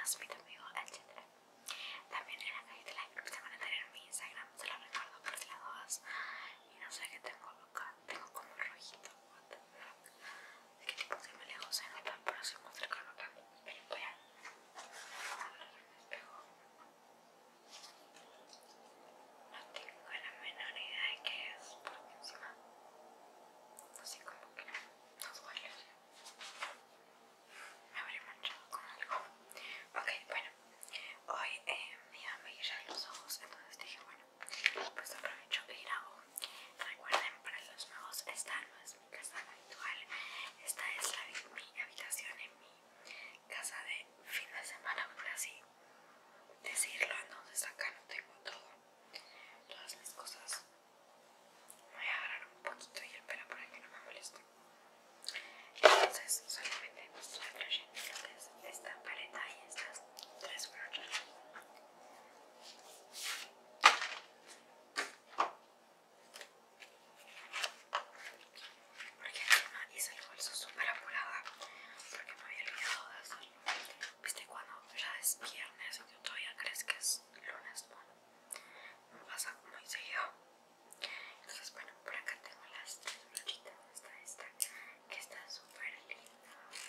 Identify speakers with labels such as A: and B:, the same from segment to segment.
A: buenas, mi amigo, etc. También en la cajita de like se van a tener mi Instagram, se lo recuerdo por si las dudas. Y no sé qué tengo acá, tengo como un rojito. ¿De qué tipo de me lejos se nota? Pero soy más cercano acá. Pero voy a agarrar el espejo. No tengo la menor idea de qué es, porque encima así como que no duele. Me habré manchado con algo. Ok, bueno, hoy me iba a maquillar los ojos, entonces dije, bueno, pues aprovecho y hago. Recuerden, para los nuevos, esta no es mi casa habitual, esta es mi habitación en mi casa de fin de semana, por así decirlo. Entonces acá no tengo todas mis cosas. Me voy a agarrar un poquito y el pelo para que no me moleste. Entonces solamente estoy trayendo lo que es esta paleta y estas tres brochas. Porque encima hice el bolso súper apurada porque me había olvidado de hacerlo. Viste cuando ya es viernes y tú todavía crees que es lunes. Bueno, me pasa muy seguido. Entonces bueno, por acá tengo las tres brochitas. Está esta que está súper linda.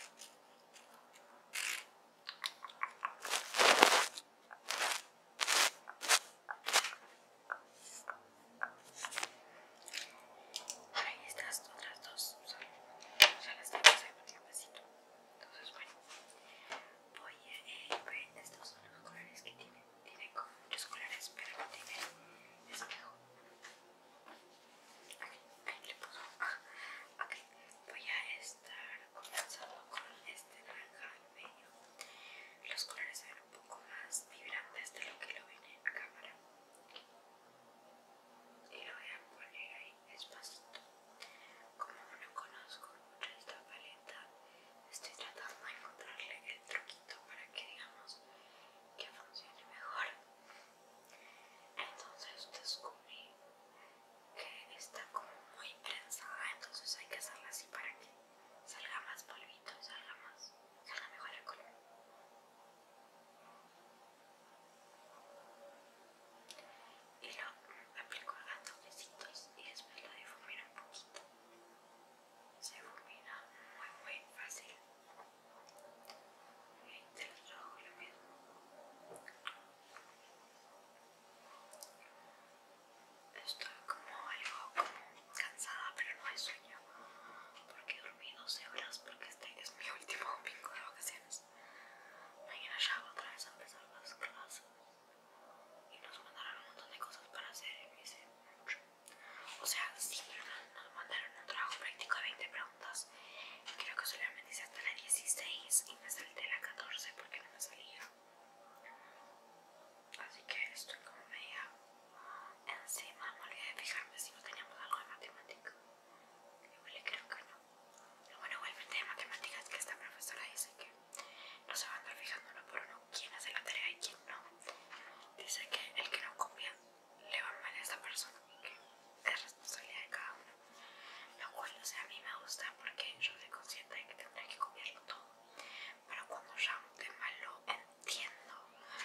A: Ahí estas otras dos ya las tengo hace un tiempecito. Entonces bueno, voy a ver, estos son los colores que tiene como muchos colores, pero no tiene espejo. Ahí le puso. Ok, voy a estar comenzando con este naranja al medio. Los colores se ven un poco más vibrantes de lo que lo ven en cámara. Y lo voy a poner ahí despacito. Como no conozco mucho esta paleta, estoy tratando de encontrarle el truquito para que digamos que funcione mejor. Entonces descubrí que está como muy prensada, entonces hay que hacerla así para que salga más polvito y salga mejor el color. Y lo aplico a toquecitos y después lo difumino un poquito. Se difumina muy fácil. Y del otro ojo lo mismo. Estoy como algo cansada, pero no hay sueño porque dormí 12 horas porque este es mi último domingo de vacaciones. Mañana ya otra vez a empezar las clases y nos mandaron un montón de cosas para hacer y me hice mucho. O sea, sí, pero nos mandaron un trabajo práctico de 20 preguntas. Creo que solamente hice hasta la 16 y me salté la 14 porque no me salía. Así que estoy como media encima. Me olvidé de fijarme si no teníamos algo de matemática. Igual creo que no. Lo bueno igualmente de matemáticas es que esta profesora dice que no se va a andar fijando uno por uno quién hace la tarea y quién no. Dice que el que no copia le va mal a esta persona, que es responsabilidad de cada uno. Lo cual, o sea, a mí me gusta porque yo soy consciente de que tendré que copiarlo todo. Pero cuando ya un tema lo entiendo,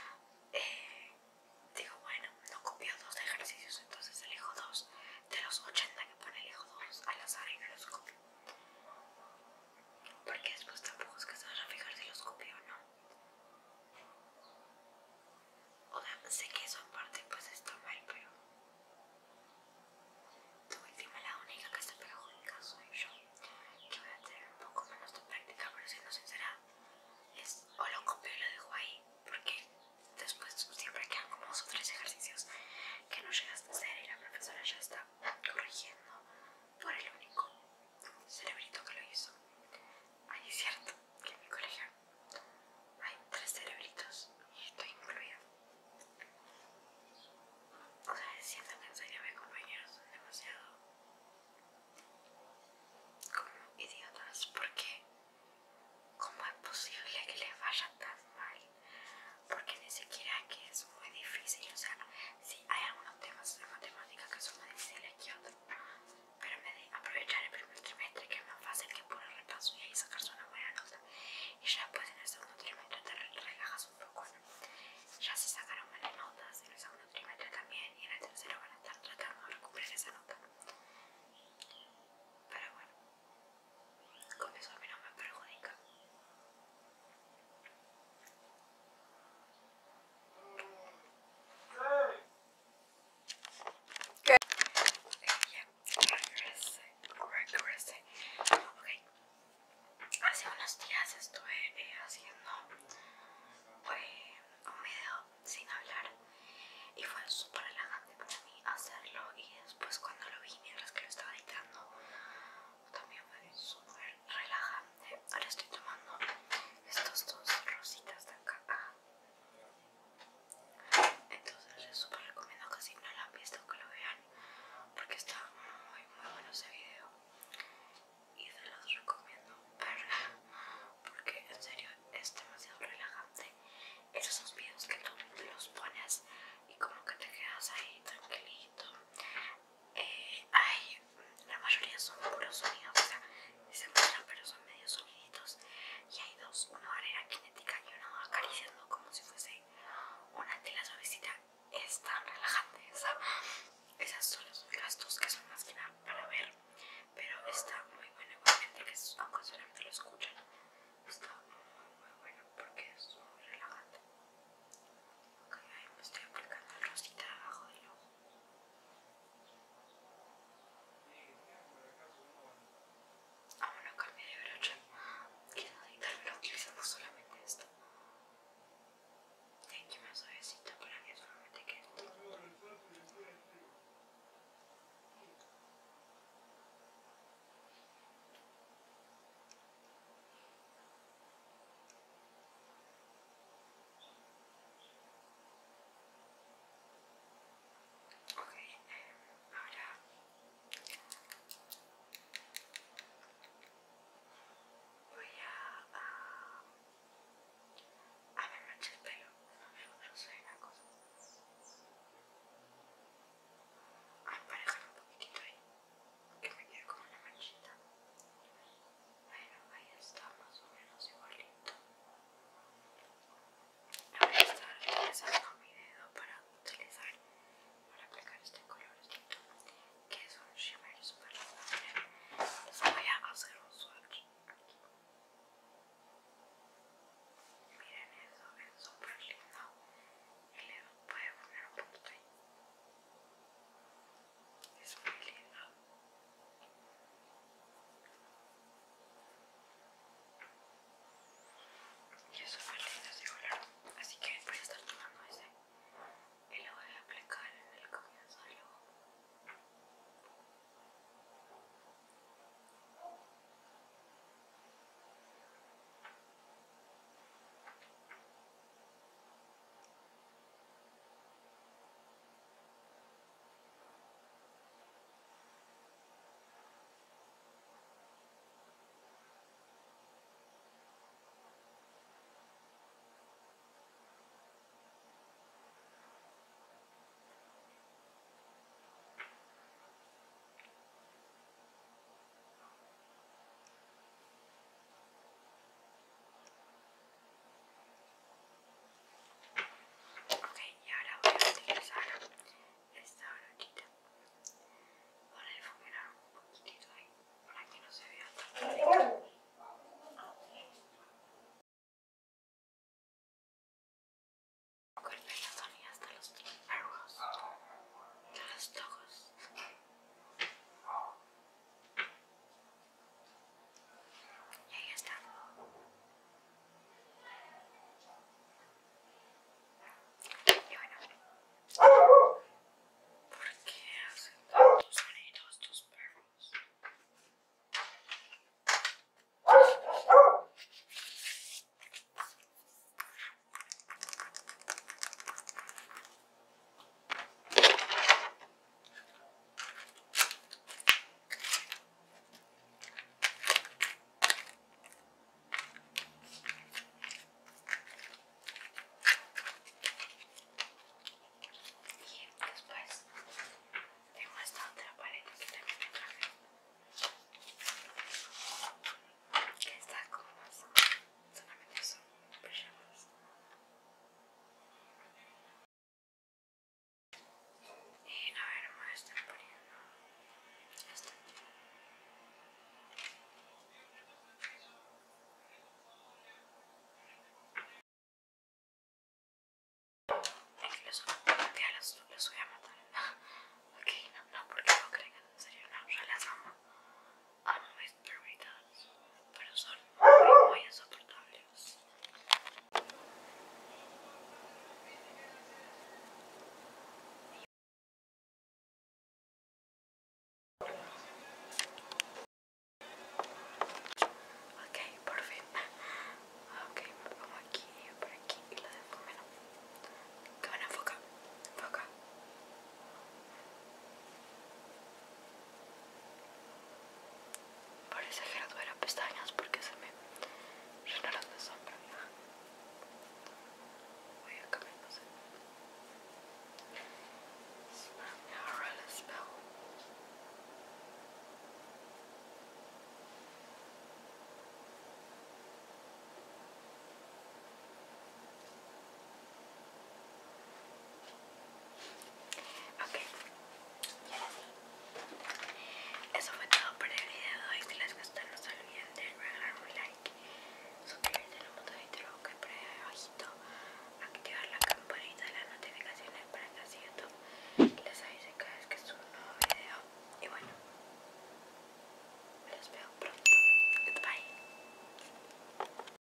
A: digo, bueno, no copio 2 ejercicios, entonces elijo 2 de los 80 que pone, elijo 2 al azar y no los copio. Porque después tampoco es que se vaya a fijar si los copio o no. O sea, sé que eso en parte pues está mal, pero de última la única que se perjudica soy yo, que voy a tener un poco menos de práctica, pero siendo sincera, es o lo copio y lo dejo ahí, porque después siempre quedan como 2 o 3 ejercicios que no llegaste a hacer y la profesora ya está corrigiendo por el único cerebrito que lo hizo. Ay, es cierto que en mi colegio hay 3 cerebritos y estoy incluida. golpea